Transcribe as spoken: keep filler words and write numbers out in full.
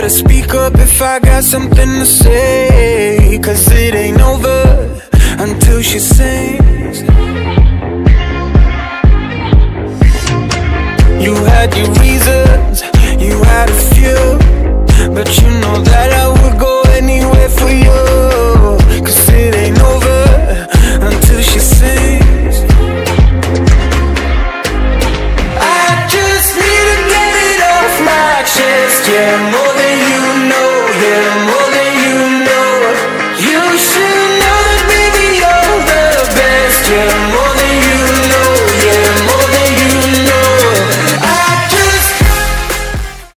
better speak up if I got something to say, 'cause it ain't over until she sings. You had your reasons, you had a few, but you know that I would go